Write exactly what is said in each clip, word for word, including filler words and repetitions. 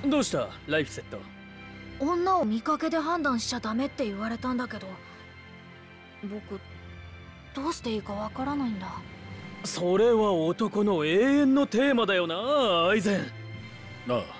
どうしたライフセット。 女を見かけで判断しちゃダメって言われたんだけど、僕どうしていいかわからないんだ。 それは男の永遠のテーマだよな、アイゼン。 ああ、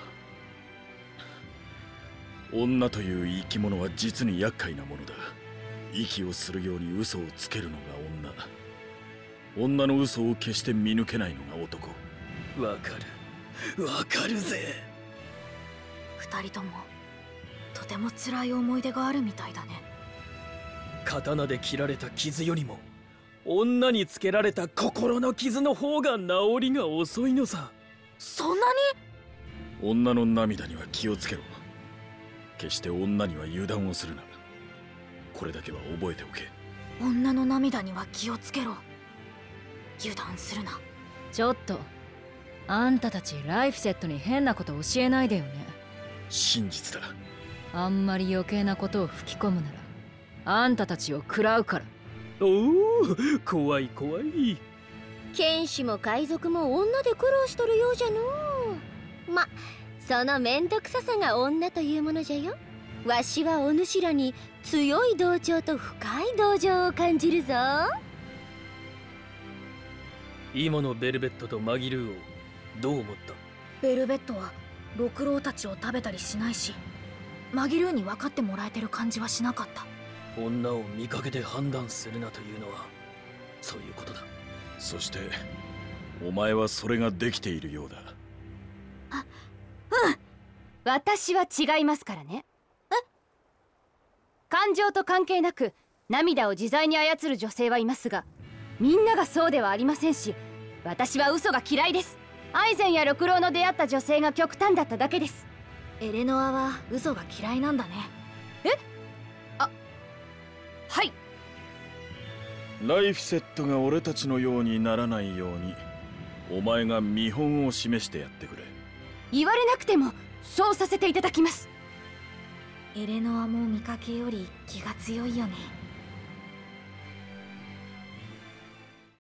女という生き物は実に厄介なものだ。息をするように嘘をつけるのが女。女の嘘を決して見抜けないのが男。 わかるわかるぜ。 二人ともとても辛い思い出があるみたいだね。 刀で切られた傷よりも女につけられた心の傷の方が治りが遅いのさ。 そんなに？ 女の涙には気をつけろ。決して女には油断をするな。これだけは覚えておけ。 女の涙には気をつけろ。油断するな。 ちょっとあんたたちライフセットに変なこと教えないでよね。 真実だ。 あんまり余計なことを吹き込むならあんたたちを食らうから。 おお、怖い怖い。 剣士も海賊も女で苦労しとるようじゃのう。ま、そのめんどくささが女というものじゃよ。わしはお主らに強い同調と深い同情を感じるぞ。 今のベルベットとマギルーをどう思った？ ベルベットは六郎たちを食べたりしないし、マギルーに分かってもらえてる感じはしなかった。 女を見かけで判断するなというのはそういうことだ。 そしてお前はそれができているようだ。 あ、うん。 私は違いますからね。え？感情と関係なく涙を自在に操る女性はいますが、みんながそうではありませんし、私は嘘が嫌いです。アイゼンや六郎の出会った女性が極端だっただけです。 エレノアは嘘が嫌いなんだね。 え？あ、はい。 ライフセットが俺たちのようにならないようにお前が見本を示してやってくれ。 言われなくてもそうさせていただきます。 エレノアも見かけより気が強いよね。